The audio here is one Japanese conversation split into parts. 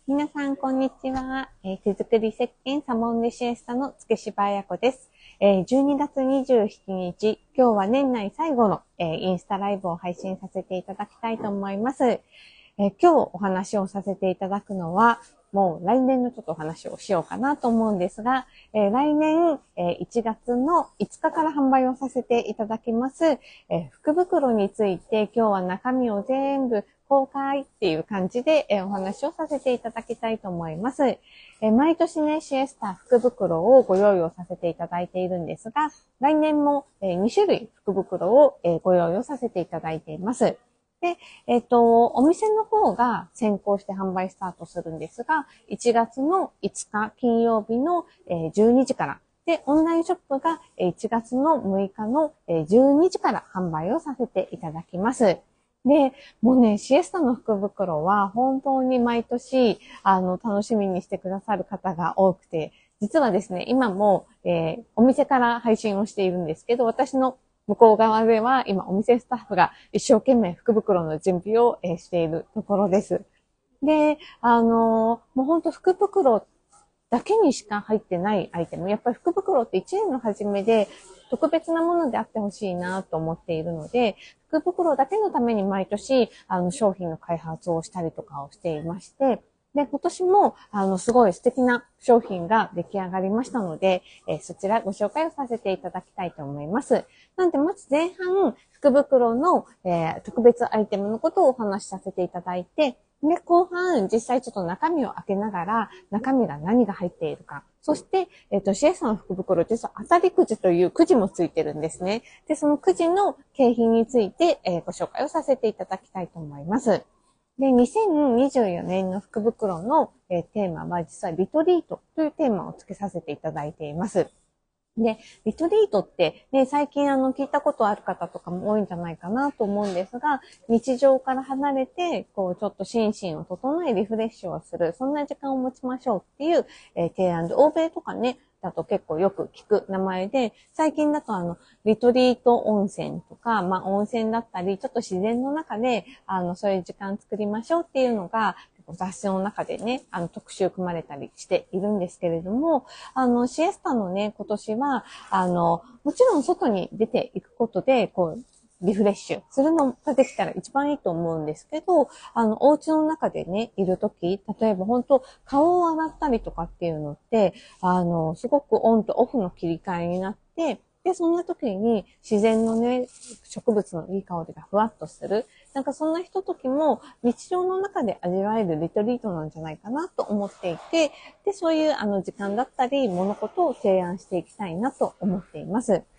皆さん、こんにちは。手作り石鹸サモンデシエスタの月柴彩子です。12月27日、今日は年内最後の、インスタライブを配信させていただきたいと思います。今日お話をさせていただくのは、もう来年のちょっとお話をしようかなと思うんですが、来年、1月の5日から販売をさせていただきます、福袋について今日は中身を全部公開っていう感じで、お話をさせていただきたいと思います。毎年ね、シエスタ福袋をご用意をさせていただいているんですが、来年も、2種類福袋を、ご用意をさせていただいています。で、お店の方が先行して販売スタートするんですが、1月の5日金曜日の12時から、で、オンラインショップが1月の6日の12時から販売をさせていただきます。で、もうね、シエスタの福袋は本当に毎年、楽しみにしてくださる方が多くて、実はですね、今も、お店から配信をしているんですけど、私の向こう側では今お店スタッフが一生懸命福袋の準備をしているところです。で、もうほんと福袋だけにしか入ってないアイテム。やっぱり福袋って1年の初めで特別なものであってほしいなと思っているので、福袋だけのために毎年商品の開発をしたりとかをしていまして、で、今年も、すごい素敵な商品が出来上がりましたので、そちらご紹介をさせていただきたいと思います。なんで、まず前半、福袋の、特別アイテムのことをお話しさせていただいて、で、後半、実際ちょっと中身を開けながら、中身が何が入っているか。そして、シエさんの福袋、実は当たりくじというくじもついてるんですね。で、そのくじの景品について、ご紹介をさせていただきたいと思います。で、2024年の福袋の、テーマは実はリトリートというテーマを付けさせていただいています。で、リトリートってね、最近聞いたことある方とかも多いんじゃないかなと思うんですが、日常から離れて、こう、ちょっと心身を整え、リフレッシュをする、そんな時間を持ちましょうっていう、提案で、欧米とかね、だと結構よく聞く名前で、最近だとリトリート温泉とか、まあ温泉だったり、ちょっと自然の中で、そういう時間作りましょうっていうのが、雑誌の中でね、特集組まれたりしているんですけれども、シエスタのね、今年は、もちろん外に出ていくことで、こう、リフレッシュするのができたら一番いいと思うんですけど、お家の中でね、いるとき、例えば本当顔を洗ったりとかっていうのって、すごくオンとオフの切り替えになって、で、そんな時に自然のね、植物のいい香りがふわっとする。なんかそんなひとときも日常の中で味わえるリトリートなんじゃないかなと思っていて、で、そういう時間だったり物事を提案していきたいなと思っています。で、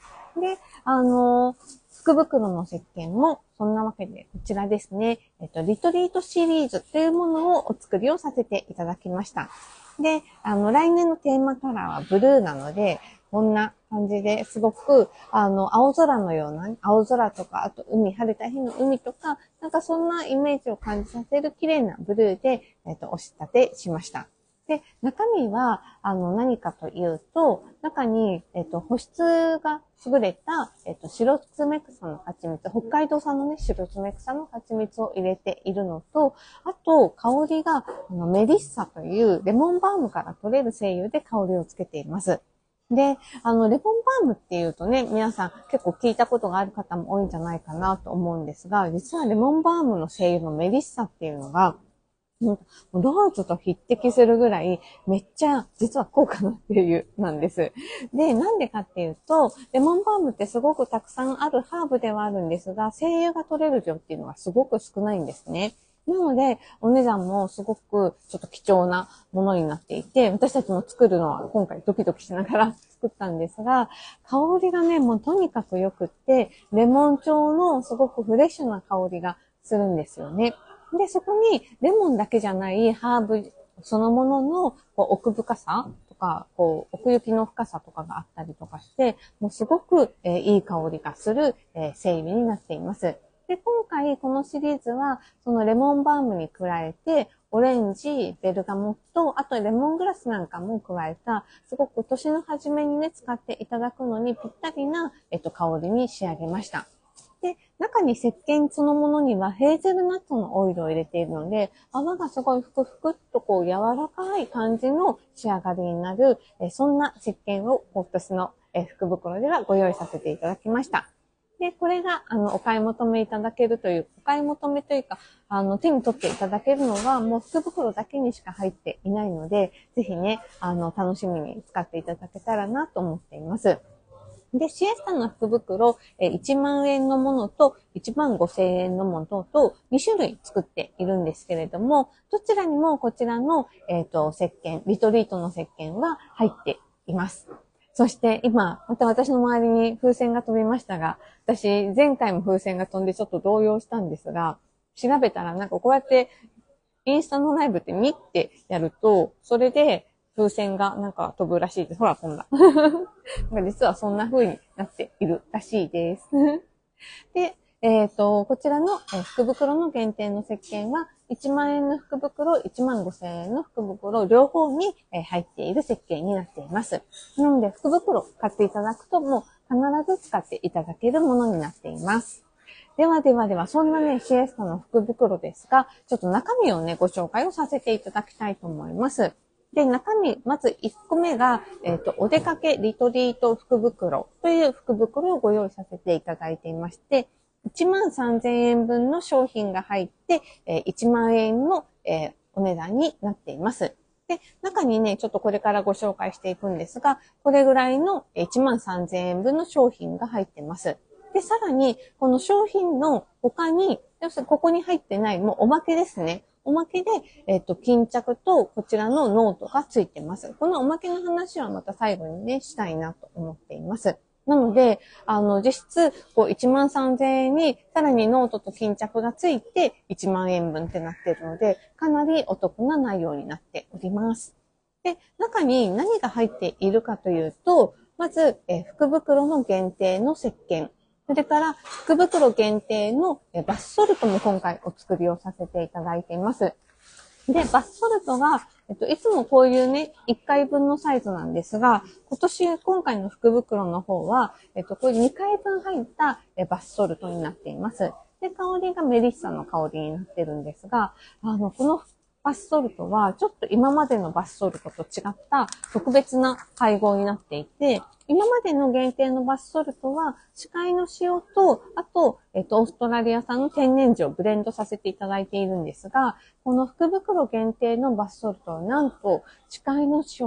福袋の石鹸もそんなわけでこちらですね、リトリートシリーズというものをお作りをさせていただきました。で、来年のテーマカラーはブルーなので、こんな感じですごく、青空のような、青空とか、あと海、晴れた日の海とか、なんかそんなイメージを感じさせる綺麗なブルーで、お仕立てしました。で、中身は、何かというと、中に、保湿が優れた、白爪草の蜂蜜、北海道産のね、白爪草の蜂蜜を入れているのと、あと、香りが、メリッサというレモンバームから取れる精油で香りをつけています。で、レモンバームっていうとね、皆さん結構聞いたことがある方も多いんじゃないかなと思うんですが、実はレモンバームの精油のメリッサっていうのが、ローズと匹敵するぐらい、めっちゃ実は高価なっていうなんです。で、なんでかっていうと、レモンバームってすごくたくさんあるハーブではあるんですが、精油が取れる量っていうのはすごく少ないんですね。なので、お値段もすごくちょっと貴重なものになっていて、私たちも作るのは今回ドキドキしながら作ったんですが、香りがね、もうとにかく良くって、レモン調のすごくフレッシュな香りがするんですよね。で、そこにレモンだけじゃないハーブそのものの奥深さとか、奥行きの深さとかがあったりとかして、もうすごく、いい香りがする、精油になっています。で、今回このシリーズは、そのレモンバームに加えて、オレンジ、ベルガモット、あとレモングラスなんかも加えた、すごく年の初めにね、使っていただくのにぴったりな、香りに仕上げました。 で、中に石鹸そのものにはヘーゼルナッツのオイルを入れているので、泡がすごいふくふくっとこう柔らかい感じの仕上がりになる、そんな石鹸を今年の福袋ではご用意させていただきました。で、これが、お買い求めいただけるという、お買い求めというか、手に取っていただけるのは、もう福袋だけにしか入っていないので、ぜひね、楽しみに使っていただけたらなと思っています。で、シエスタの福袋、1万円のものと1万5千円のものと2種類作っているんですけれども、どちらにもこちらの、石鹸、リトリートの石鹸は入っています。そして今、また私の周りに風船が飛びましたが、私前回も風船が飛んでちょっと動揺したんですが、調べたらなんかこうやってインスタのライブってミってやると、それで風船がなんか飛ぶらしいです。ほら飛んだ。実はそんな風になっているらしいです。で、こちらの福袋の限定の石鹸は、1万円の福袋、1万5千円の福袋、両方に入っている石鹸になっています。なので、福袋買っていただくと、もう必ず使っていただけるものになっています。では、そんなね、シエスタの福袋ですが、ちょっと中身をね、ご紹介をさせていただきたいと思います。で、中身、まず1個目が、お出かけリトリート福袋という福袋をご用意させていただいていまして、1万3000円分の商品が入って、1万円の、お値段になっています。で、中にね、ちょっとこれからご紹介していくんですが、これぐらいの1万3000円分の商品が入っています。で、さらに、この商品の他に、要するにここに入ってない、もうおまけですね。おまけで、巾着とこちらのノートがついてます。このおまけの話はまた最後にね、したいなと思っています。なので、実質、1万3000円に、さらにノートと巾着がついて1万円分ってなっているので、かなりお得な内容になっております。で、中に何が入っているかというと、まず、福袋の限定の石鹸。それから、福袋限定のバスソルトも今回お作りをさせていただいています。で、バスソルトが、いつもこういうね、1回分のサイズなんですが、今回の福袋の方は、これ2回分入ったバスソルトになっています。で、香りがメリッサの香りになってるんですが、このバスソルトは、ちょっと今までのバスソルトと違った特別な配合になっていて、今までの限定のバスソルトは、市貝の塩と、あと、オーストラリア産の天然塩をブレンドさせていただいているんですが、この福袋限定のバスソルトは、なんと、市貝の塩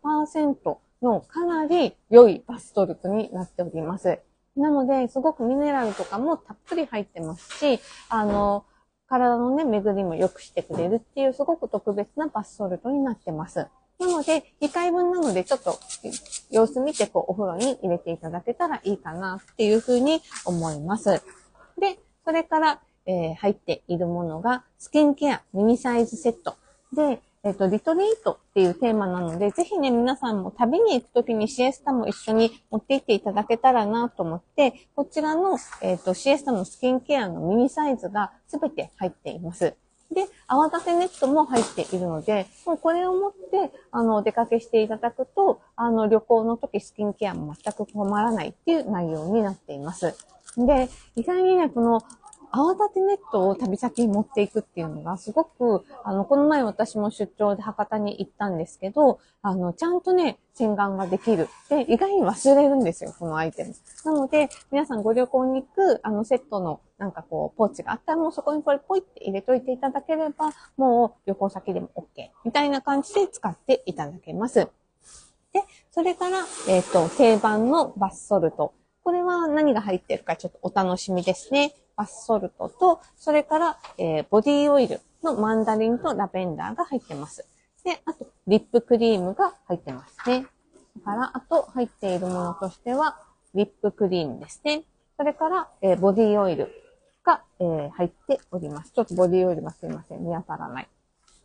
100% のかなり良いバスソルトになっております。なので、すごくミネラルとかもたっぷり入ってますし、体のね、巡りも良くしてくれるっていう、すごく特別なバスソルトになってます。なので、2回分なので、ちょっと様子見て、お風呂に入れていただけたらいいかなっていうふうに思います。で、それから、入っているものが、スキンケアミニサイズセット。で、リトリートっていうテーマなので、ぜひね、皆さんも旅に行くときにシエスタも一緒に持って行っていただけたらなと思って、こちらの、シエスタのスキンケアのミニサイズがすべて入っています。で、泡立てネットも入っているので、もうこれを持って、お出かけしていただくと、旅行の時スキンケアも全く困らないっていう内容になっています。で、意外にね、この泡立てネットを旅先に持っていくっていうのがすごく、この前私も出張で博多に行ったんですけど、ちゃんとね、洗顔ができる。で、意外に忘れるんですよ、このアイテム。なので、皆さんご旅行に行く、セットの、ポーチがあったらもうそこにこれポイって入れといていただければ、もう旅行先でも OK。みたいな感じで使っていただけます。で、それから、定番のバスソルト。これは何が入ってるかちょっとお楽しみですね。バスソルトと、それから、ボディオイルのマンダリンとラベンダーが入ってます。で、あと、リップクリームが入ってますね。だから、あと入っているものとしては、リップクリームですね。それから、ボディオイルが、入っております。ちょっとボディオイルがすいません。見当たらない。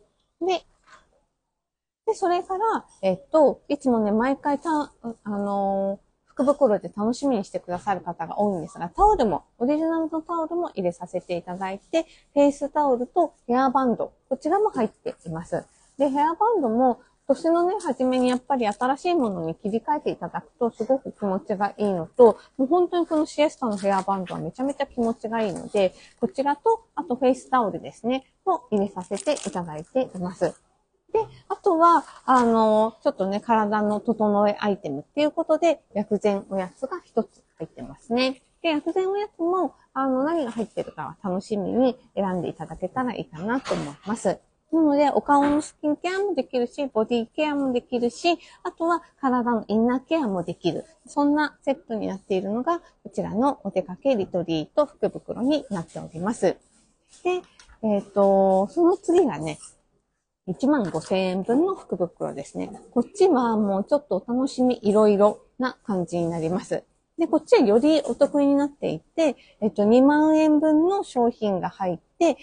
で、それから、いつもね、毎回福袋で楽しみにしてくださる方が多いんですが、タオルも、オリジナルのタオルも入れさせていただいて、フェイスタオルとヘアバンド、こちらも入っています。で、ヘアバンドも、 年のね、初めにやっぱり新しいものに切り替えていただくとすごく気持ちがいいのと、もう本当にこのシエスタのヘアバンドはめちゃめちゃ気持ちがいいので、こちらと、あとフェイスタオルですね、を入れさせていただいています。で、あとは、ちょっとね、体の整えアイテムっていうことで、薬膳おやつが一つ入ってますね。で、薬膳おやつも、何が入ってるかは楽しみに選んでいただけたらいいかなと思います。なので、お顔のスキンケアもできるし、ボディケアもできるし、あとは体のインナーケアもできる。そんなセットになっているのが、こちらのお出かけリトリート福袋になっております。で、その次がね、15,000円分の福袋ですね。こっちはもうちょっとお楽しみいろいろな感じになります。で、こっちはよりお得になっていて、2万円分の商品が入って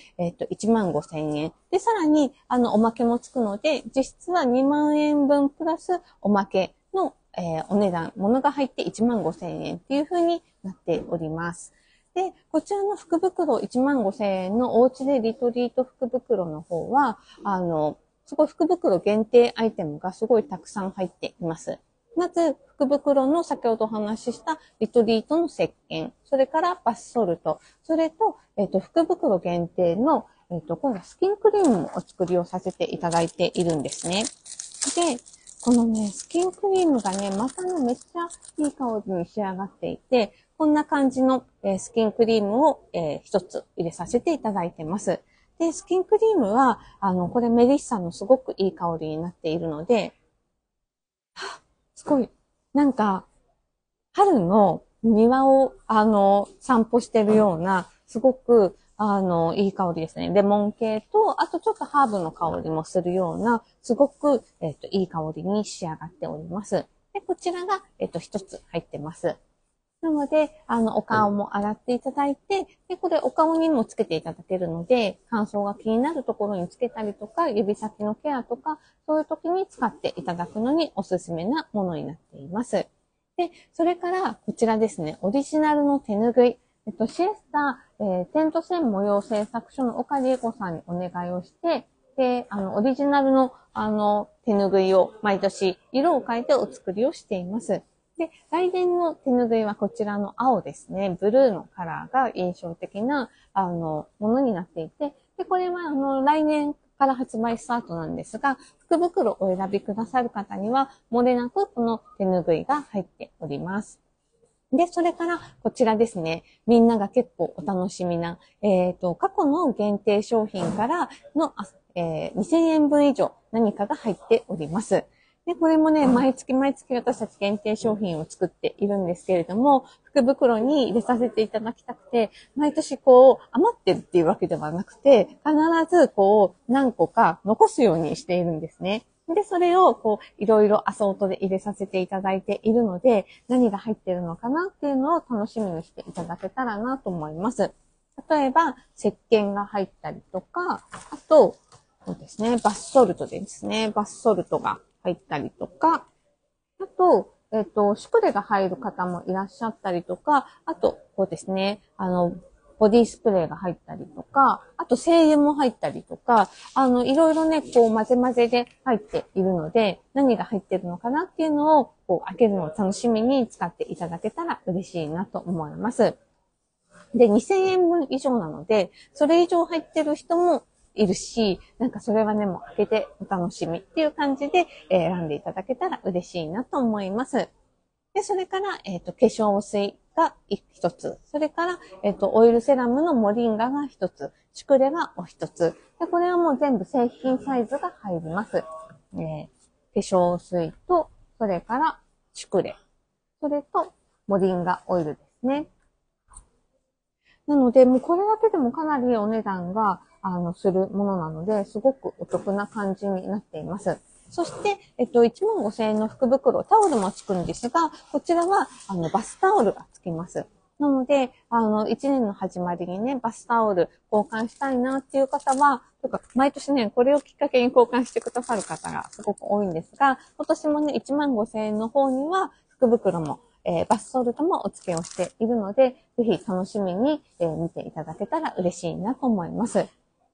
、15,000円。で、さらに、おまけもつくので、実質は2万円分プラスおまけの、お値段、ものが入って15,000円っていう風になっております。で、こちらの福袋15,000円のおうちでリトリート福袋の方は、すごい福袋限定アイテムがすごいたくさん入っています。まず、福袋の先ほどお話ししたリトリートの石鹸、それからバスソルト、それと、福袋限定の、今度はスキンクリームもお作りをさせていただいているんですね。で、このね、スキンクリームがね、またね、めっちゃいい香りに仕上がっていて、こんな感じの、スキンクリームを、一つ入れさせていただいてます。で、スキンクリームは、これメリッサのすごくいい香りになっているので、すごい、なんか、春の庭を、散歩してるような、すごく、いい香りですね。レモン系と、あとちょっとハーブの香りもするような、すごく、いい香りに仕上がっております。で、こちらが、一つ入ってます。なので、お顔も洗っていただいて、で、これお顔にもつけていただけるので、乾燥が気になるところにつけたりとか、指先のケアとか、そういう時に使っていただくのにおすすめなものになっています。で、それから、こちらですね、オリジナルの手ぬぐい。シエスタ、テント線模様製作所の岡理恵子さんにお願いをして、で、オリジナルの、手ぬぐいを毎年色を変えてお作りをしています。で、来年の手ぬぐいはこちらの青ですね。ブルーのカラーが印象的な、ものになっていて、で、これは、来年から発売スタートなんですが、福袋をお選びくださる方には、漏れなくこの手ぬぐいが入っております。で、それから、こちらですね。みんなが結構お楽しみな、過去の限定商品からの、2,000円分以上何かが入っております。で、これもね、毎月毎月私たち限定商品を作っているんですけれども、福袋に入れさせていただきたくて、毎年こう、余ってるっていうわけではなくて、必ずこう、何個か残すようにしているんですね。で、それをこう、いろいろアソートで入れさせていただいているので、何が入ってるのかなっていうのを楽しみにしていただけたらなと思います。例えば、石鹸が入ったりとか、あと、そうですね、バスソルトですね。バスソルトが入ったりとか、あと、シュプレが入る方もいらっしゃったりとか、あと、こうですね、ボディスプレーが入ったりとか、あと精油も入ったりとか、いろいろね、こう混ぜ混ぜで入っているので、何が入ってるのかなっていうのを、こう開けるのを楽しみに使っていただけたら嬉しいなと思います。で、2,000円分以上なので、それ以上入ってる人もいるし、なんかそれはね、もう開けてお楽しみっていう感じで、選んでいただけたら嬉しいなと思います。で、それから、化粧水が一つ。それから、オイルセラムのモリンガが一つ。シュクレがお一つ。で、これはもう全部製品サイズが入ります。化粧水と、それからシュクレ。それと、モリンガオイルですね。なので、もうこれだけでもかなりお値段が、するものなので、すごくお得な感じになっています。そして、15,000円の福袋、タオルもつくんですが、こちらは、バスタオルがつきます。なので、1年の始まりにね、バスタオル交換したいなっていう方は、とか、毎年ね、これをきっかけに交換してくださる方がすごく多いんですが、今年もね、15,000円の方には、福袋もバスソルトもお付けをしているので、ぜひ楽しみに、見ていただけたら嬉しいなと思います。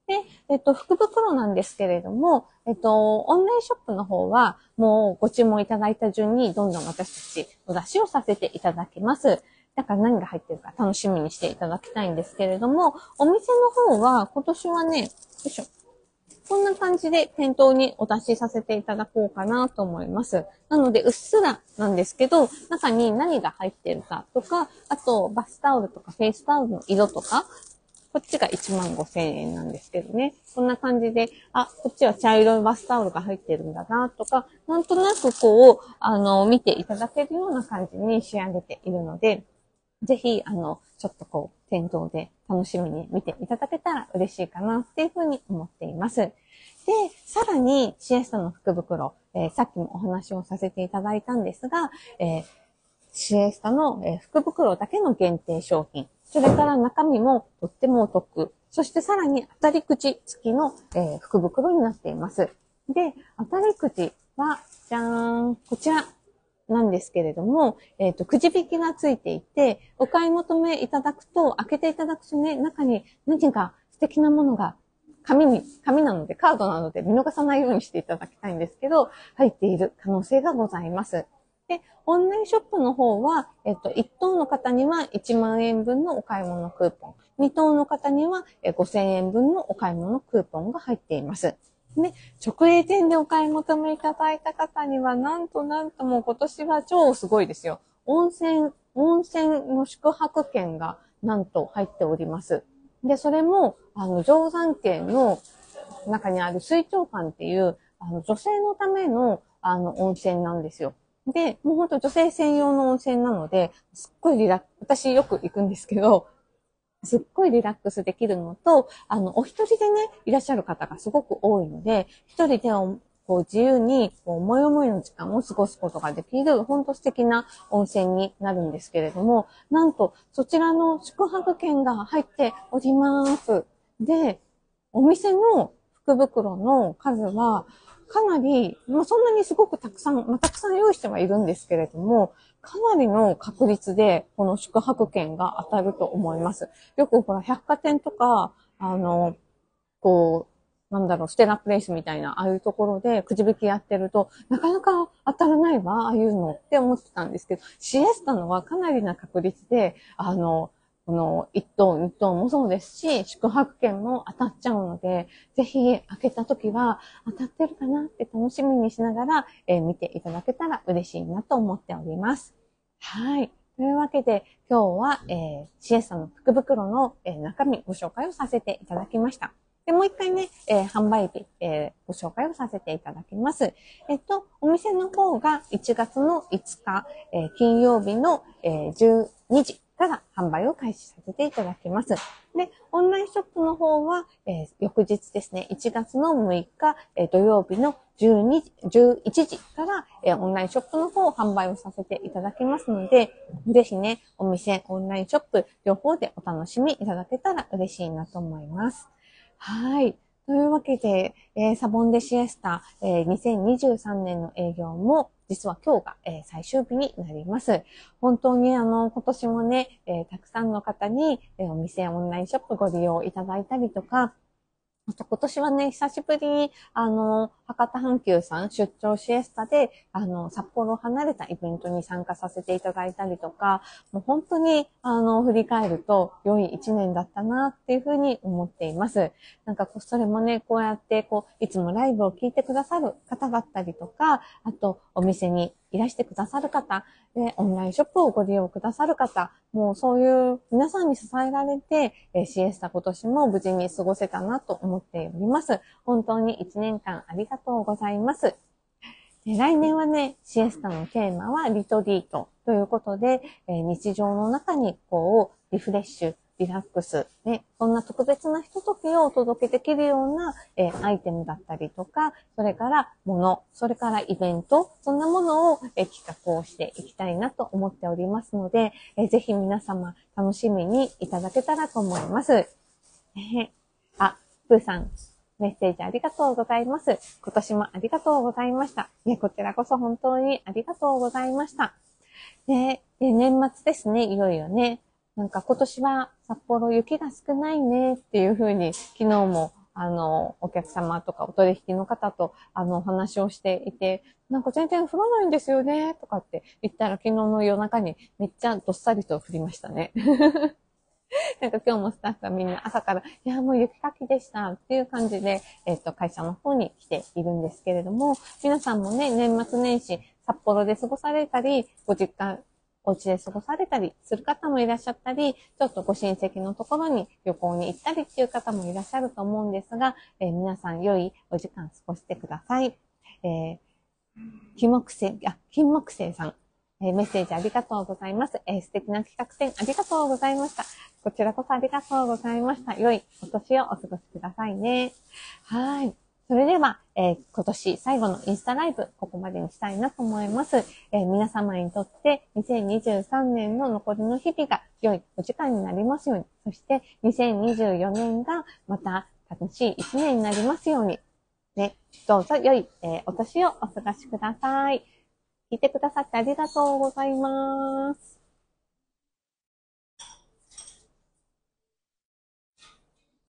福袋なんですけれども、オンラインショップの方は、もうご注文いただいた順に、どんどん私たちお出しをさせていただきます。だから何が入ってるか楽しみにしていただきたいんですけれども、お店の方は、今年はね、よいしょ。こんな感じで店頭にお出しさせていただこうかなと思います。なので、うっすらなんですけど、中に何が入ってるかとか、あと、バスタオルとかフェイスタオルの色とか、こっちが15,000円なんですけどね。こんな感じで、こっちは茶色いバスタオルが入ってるんだなとか、なんとなく見ていただけるような感じに仕上げているので、ぜひ、ちょっと店頭で楽しみに見ていただけたら嬉しいかなっていうふうに思っています。で、さらに、シエスタの福袋、さっきもお話をさせていただいたんですが、シエスタの、福袋だけの限定商品、それから中身もとってもお得、そしてさらに当たりくじ付きの、福袋になっています。で、当たりくじは、じゃーん、こちら。なんですけれども、くじ引きがついていて、お買い求めいただくと、開けていただくとね、中に何か素敵なものが、紙なので、カードなので見逃さないようにしていただきたいんですけど、入っている可能性がございます。で、オンラインショップの方は、1等の方には1万円分のお買い物クーポン、2等の方には5,000円分のお買い物クーポンが入っています。ね、直営店でお買い求めいただいた方には、なんともう今年は超すごいですよ。温泉の宿泊券がなんと入っております。で、それも、定山渓の中にある水長館っていう、女性のための、温泉なんですよ。で、もうほんと女性専用の温泉なので、すっごい私よく行くんですけど、すっごいリラックスできるのと、お一人でね、いらっしゃる方がすごく多いので、一人で自由に、思い思いの時間を過ごすことができる、ほんと素敵な温泉になるんですけれども、なんと、そちらの宿泊券が入っております。で、お店の福袋の数は、かなり、そんなにすごくたくさん用意してはいるんですけれども、かなりの確率で、この宿泊券が当たると思います。よくほら、百貨店とか、ステラプレイスみたいな、ああいうところでくじ引きやってると、なかなか当たらないわ、ああいうのって思ってたんですけど、シエスタのはかなりな確率で、この1等、2等もそうですし、宿泊券も当たっちゃうので、ぜひ開けた時は当たってるかなって楽しみにしながら、見ていただけたら嬉しいなと思っております。はい。というわけで、今日は、シエスタの福袋の、中身ご紹介をさせていただきました。で、もう一回ね、販売日、ご紹介をさせていただきます。お店の方が1月の5日、金曜日の、12時から販売を開始させていただきます。で、オンラインショップの方は、翌日ですね、1月の6日、土曜日の11時から、オンラインショップの方を販売をさせていただきますので、ぜひね、お店、オンラインショップ、両方でお楽しみいただけたら嬉しいなと思います。はい。というわけで、サボンデシエスタ、2023年の営業も、実は今日が、最終日になります。本当に今年もね、たくさんの方に、お店やオンラインショップご利用いただいたりとか、あと今年はね、久しぶりに、博多阪急さん出張シエスタで、札幌を離れたイベントに参加させていただいたりとか、もう本当に、振り返ると良い一年だったなっていうふうに思っています。なんかそれもね、こうやっていつもライブを聞いてくださる方だったりとか、あとお店にいらしてくださる方、で、オンラインショップをご利用くださる方、もうそういう皆さんに支えられて、シエスタ今年も無事に過ごせたなと思っております。本当に1年間ありがとうございます。で、来年はね、シエスタのテーマはリトリートということで、日常の中にリフレッシュ、リラックス、ね、そんな特別なひとときをお届けできるような、アイテムだったりとか、それから物、それからイベント、そんなものを、企画をしていきたいなと思っておりますので、ぜひ皆様楽しみにいただけたらと思います。プーさん、メッセージありがとうございます。今年もありがとうございました。こちらこそ本当にありがとうございました。で、年末ですね、いよいよね。なんか今年は札幌雪が少ないねっていう風に昨日もお客様とかお取引の方と、お話をしていて、なんか全然降らないんですよね、とかって言ったら昨日の夜中にめっちゃどっさりと降りましたね。なんか今日もスタッフがみんな朝から、いや、もう雪かきでしたっていう感じで、会社の方に来ているんですけれども、皆さんもね、年末年始、札幌で過ごされたり、ご実家、お家で過ごされたりする方もいらっしゃったり、ちょっとご親戚のところに旅行に行ったりっていう方もいらっしゃると思うんですが、皆さん良いお時間過ごしてください。金木星さん。メッセージありがとうございます。素敵な企画展ありがとうございました。こちらこそありがとうございました。良いお年をお過ごしくださいね。はい。それでは、今年最後のインスタライブ、ここまでにしたいなと思います。皆様にとって2023年の残りの日々が良いお時間になりますように、そして2024年がまた楽しい一年になりますように、ね、どうぞ良い、お年をお過ごしください。聞いてくださってありがとうございます。